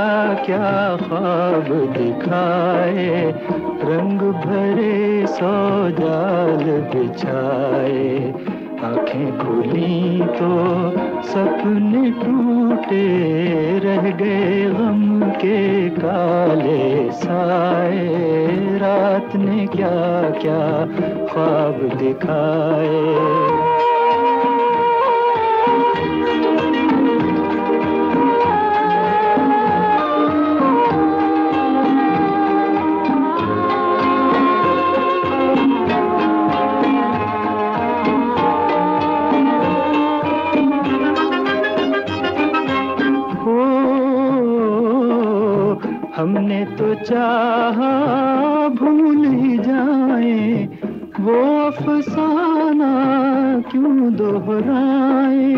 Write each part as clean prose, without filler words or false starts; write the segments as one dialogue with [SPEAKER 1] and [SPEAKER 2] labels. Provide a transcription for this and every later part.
[SPEAKER 1] क्या ख्वाब दिखाए, रंग भरे सौ जाल बिछाए। आंखें खुली तो सपने टूटे, रह गए गम के काले साए। रात ने क्या क्या ख्वाब दिखाए। हमने तो चाहा भूल ही जाए, वो अफसाना क्यों दोहराए।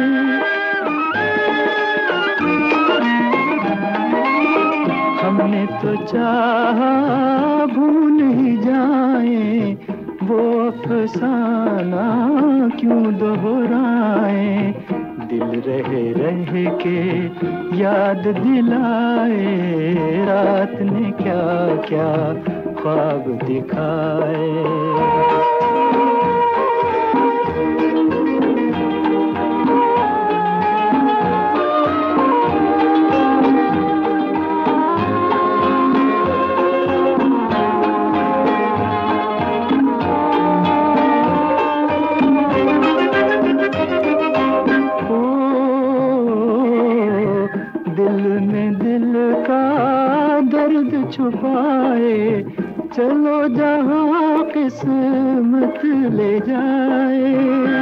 [SPEAKER 1] हमने तो चाहा भूल ही जाए, वो अफसाना क्यों दोहराए। दिल रह के याद दिलाए, रात ने क्या क्या ख्वाब दिखाए। छुपाए चलो जहाँ किस्मत ले जाए।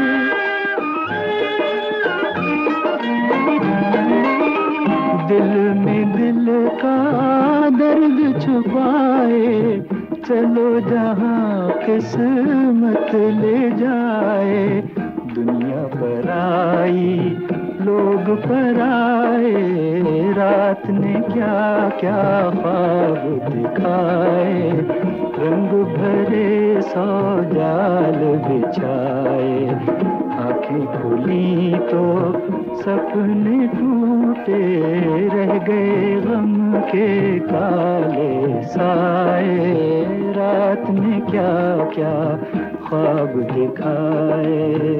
[SPEAKER 1] दिल में दिल का दर्द छुपाए, चलो जहाँ किस्मत ले जाए। दुनिया पर आई लोग पर आए, रात ने क्या क्या ख्वाब दिखाए। रंग भरे सौ जाल बिछाए, आंखें खुली तो सपने टूटे, रह गए गम के काले साए। रात ने क्या क्या ख्वाब दिखाए।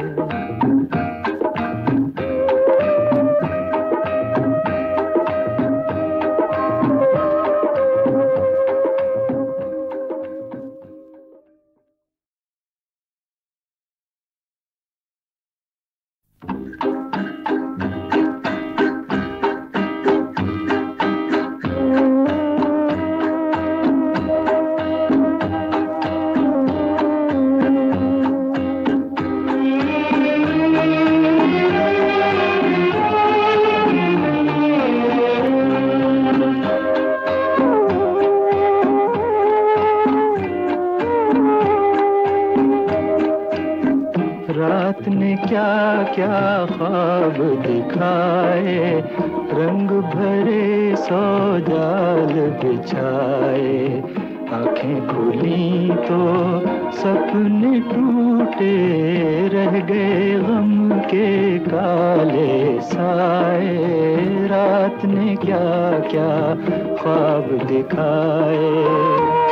[SPEAKER 1] रात ने क्या क्या ख्वाब दिखाए, रंग भरे सौ जाल बिछाए। आंखें खुली तो सपने टूटे, रह गए गम के काले साए। रात ने क्या क्या ख्वाब दिखाए।